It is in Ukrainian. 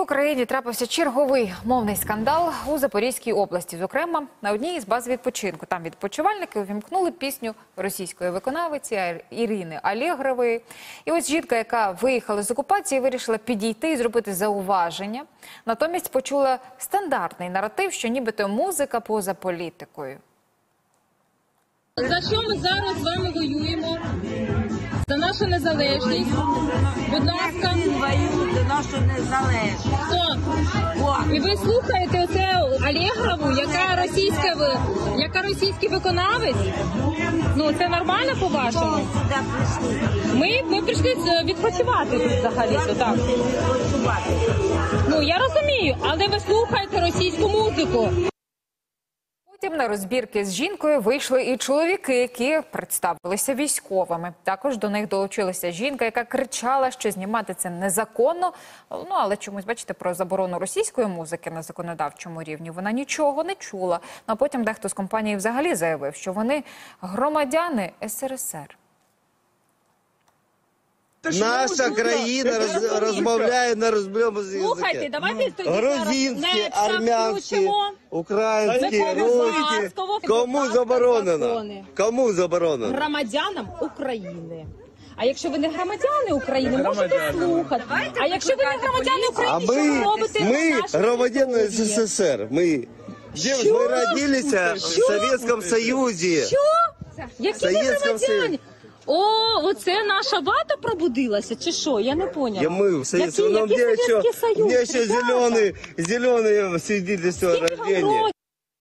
Україні трапився черговий мовний скандал у Запорізькій області. Зокрема, на одній із баз відпочинку. Там відпочивальники увімкнули пісню російської виконавиці Ірини Алєгрової. І ось жінка, яка виїхала з окупації, вирішила підійти і зробити зауваження. Натомість почула стандартний наратив, що нібито музика поза політикою. За що ми зараз з вами воюємо? За нашу незалежність. Будь ласка. Воюють за нашу незалежність. Хто? І ви слухаєте оце Алєгрову, яка російський виконавець? Ну, це нормально по-вашому? Ми прийшли відпочивати тут взагалі-то, так. Ну, я розумію, але ви слухаєте російську музику. Потім на розбірки з жінкою вийшли і чоловіки, які представилися військовими. Також до них долучилася жінка, яка кричала, що знімати це незаконно. Ну, але чомусь, бачите, про заборону російської музики на законодавчому рівні вона нічого не чула. Ну, а потім дехто з компанії взагалі заявив, що вони громадяни СРСР. Наша країна розмовляє на розмовному язикі. Слухайте, давайте тоді грузинські, армянські, українські, русські. Кому заборонено? Кому заборонено? Громадянам України. А якщо ви не громадяни України, можете слухати. А якщо ви не громадяни України, що ви робите? Ми громадяни СССР. Ми родилися в Совєтському Союзі. Що? Які ви громадяни? О, оце наша вата пробудилася, чи що? Я не поняла. Мы в Советском Союзе. У меня еще зеленое свидетельство о рождении.